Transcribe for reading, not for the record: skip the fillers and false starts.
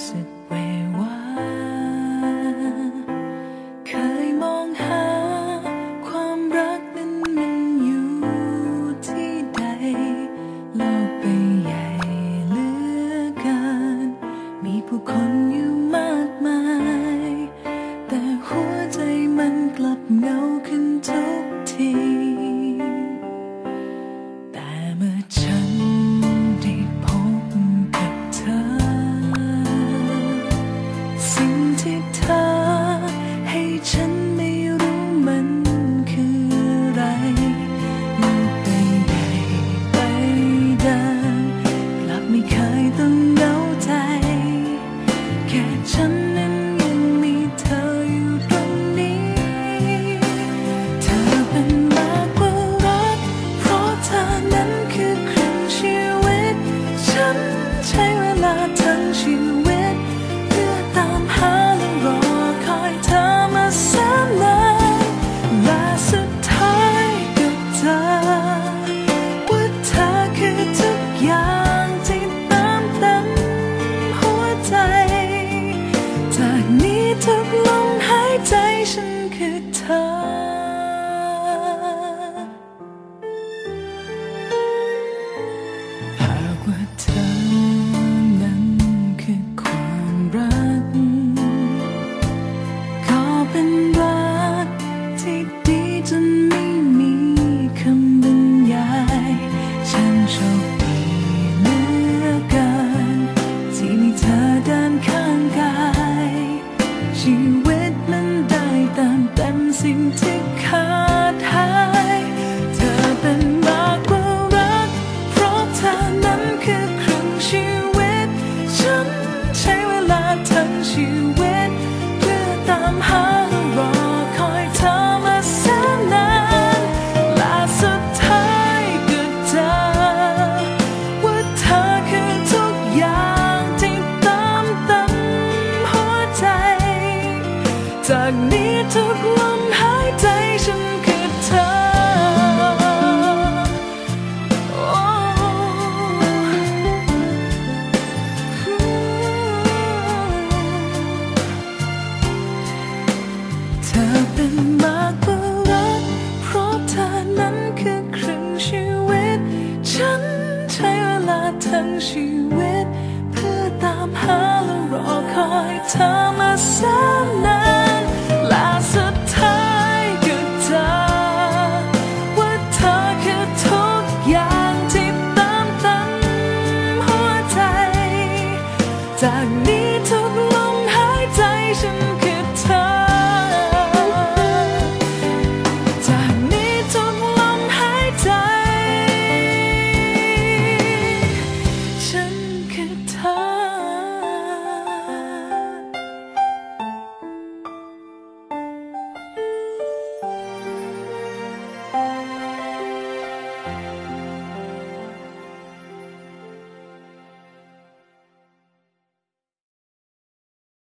สึกเววาเคยมองหาความรักนั้นมันอยู่ที่ใดโลกใบใหญ่เหลือเกินมีผู้คนอยู่มากมายแต่หัวใจมันกลับเหงาขึ้นทุกทีแต่เมื่อฉันได้พบกับเธอสิ่งที่เธอให้ฉันไม่รู้มันคืออะไรโลกใบใหญ่ใบเดิมกลับไม่เคยต้องเหงาใจแค่ฉันนั้นยังมีเธออยู่ตรงนี้เธอเป็นมากกว่ารักเพราะเธอนั้นคือครึ่งชีวิตฉันใช้เวลาทั้งชีวิตเพื่อตามหาและรอคอยเธอมาแสนนานและสุดท้ายก็เจอว่าเธอคือทุกอย่างที่เติมเต็มหัวใจจากนี้ทุกลมหายใจฉันคือเธอหากว่าเธอนั้นคือความรักก็เป็นรักที่ดีจนไม่มีคำบรรยายฉันโชคดีเหลือเกินที่มีเธอเดินข้างกายชีวิตมันได้เติมเต็มสิ่งที่ขาดหายเธอเป็นมากกว่ารักเพราะเธอนั้นคือครึ่งชีวิตฉันใช้เวลาทั้งชีวิตเพื่อตามหาและรอคอยเธอมาแสนนานและสุดท้ายก็เจอว่าเธอคือทุกอย่างที่เติมเต็มหัวใจจากนี้ทุกลมหายใจฉันคือเธอโอ้เธอเป็นมากกว่ารักเพราะเธอนั้นคือครึ่งชีวิตฉันใช้เวลาทั้งชีวิตเพื่อตามหาและรอคอยเธอมาแสนนานและสุดท้ายก็เจอว่าเธอคือทุกอย่างที่เติมเต็มหัวใจจากนี้